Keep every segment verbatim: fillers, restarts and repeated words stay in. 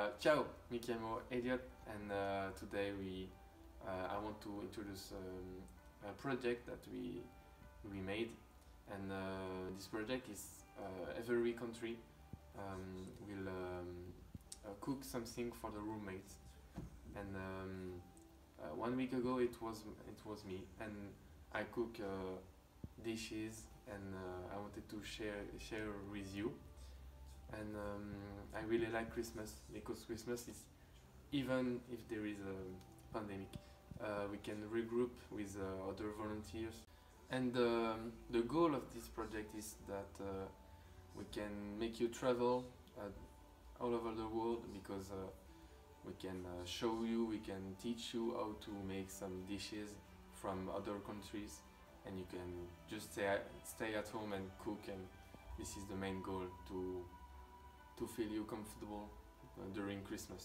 Uh, ciao, mi chiamo Eliot, and uh, today we uh, I want to introduce um, a project that we we made, and uh, this project is uh, every country um, will um, uh, cook something for the roommates, and um, uh, one week ago it was it was me, and I cook uh, dishes, and uh, I wanted to share share with you. And um, I really like Christmas because Christmas is, even if there is a pandemic, uh, we can regroup with uh, other volunteers. And um, the goal of this project is that uh, we can make you travel uh, all over the world, because uh, we can uh, show you, we can teach you how to make some dishes from other countries, and you can just stay at, stay at home and cook. And this is the main goal, to to feel you comfortable uh, during Christmas.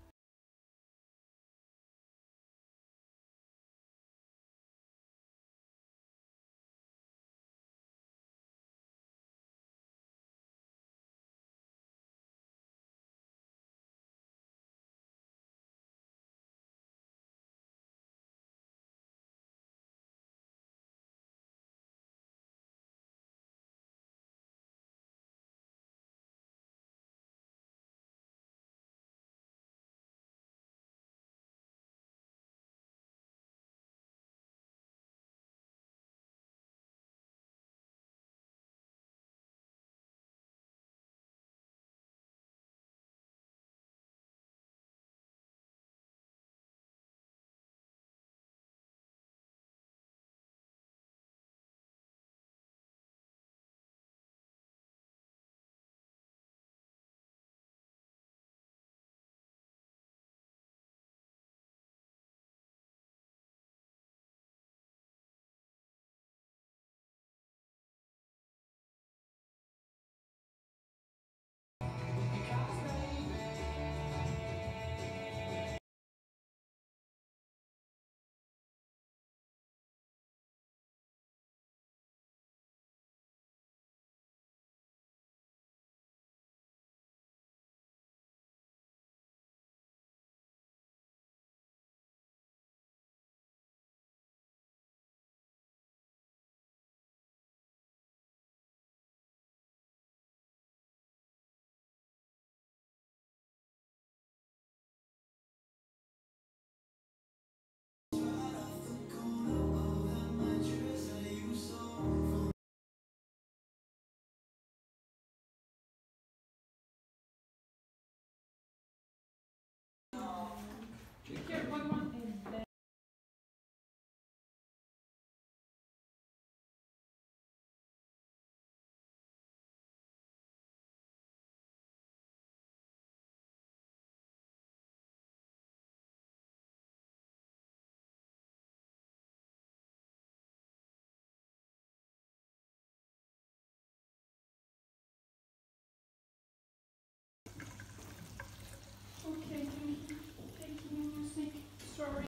Okay, thank you. Taking music. Sorry.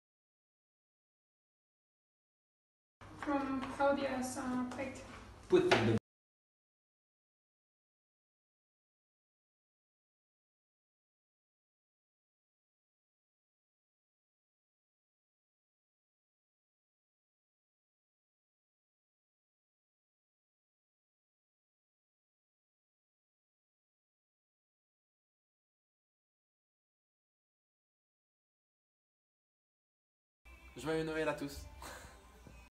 From Claudia's uh, picked. Put the Joyeux Noël à tous!